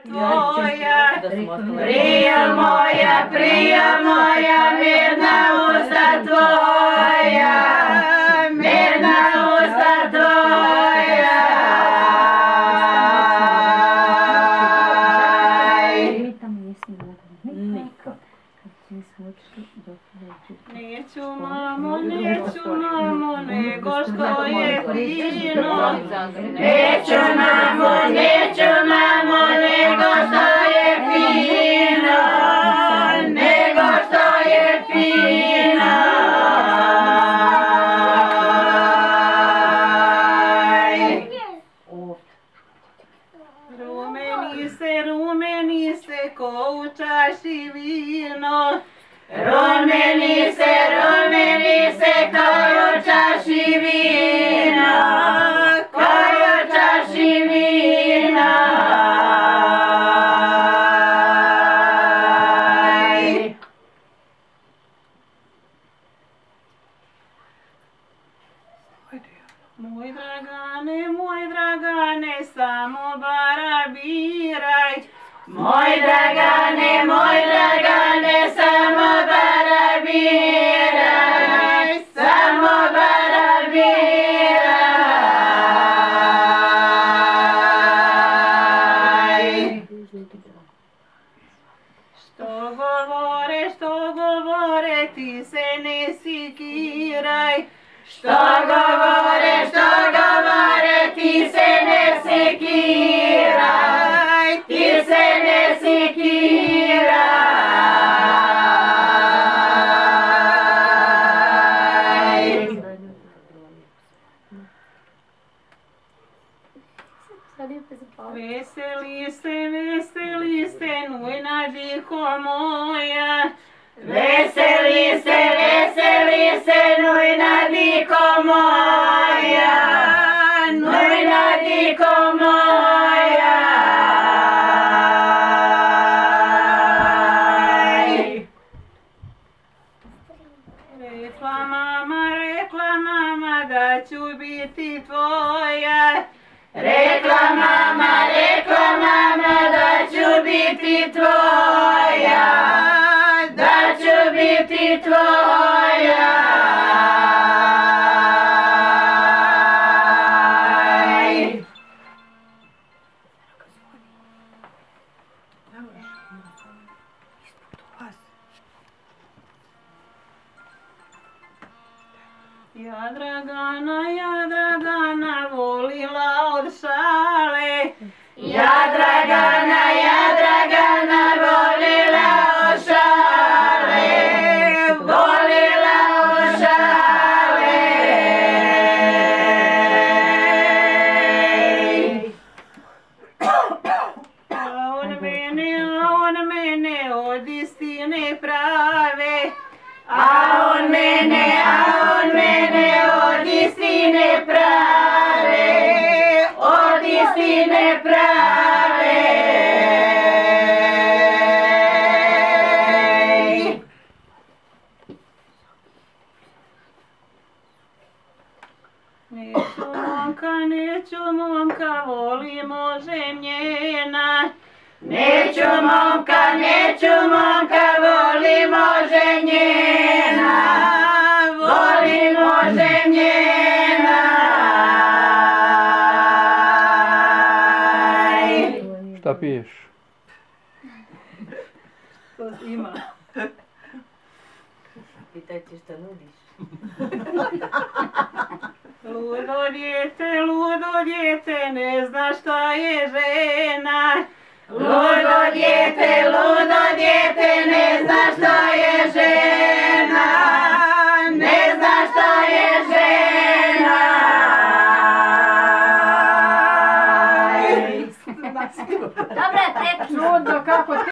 tvoja. Prija moja, mirna usta tvoja, mirna usta tvoja. Neću mamo, nego što je fino. Neću mamo, nego što je fino. Nego što je fino. Rumeni se ko u čaši vino. Rumeni se kao u čaši vina, kao u čaši vina. Moj Dragane, samo barabiraj. Moj Dragane, samo barabiraj, samo barabiraj. Što govore, ti se ne sikiraj. Što govore, ti se ne sikiraj, ti se ne sikiraj. Veseli se, nujna diko moja. Veseli se, nujna diko moja, nujna diko moja. Rekla mama da ću biti tvoja. Rekla mama da ću biti tvoja, da ću biti tvoja. Ja Dragana volila od šale. Ja Dragana volila od šale, volila od šale. A on mene od istine prave. A on mene od istine prave, od istine prave. Neću momka, volimo ženjena. Neću momka, volimo ženjena, volimo ženjena. Šta piješ? To ima. Pitaj ti šta nudiš. Ludo djete, ne zna šta je žena. Ludo djete, ne zna šta je žena, ne zna šta je žena. Dobre, prekinu. Čudno kako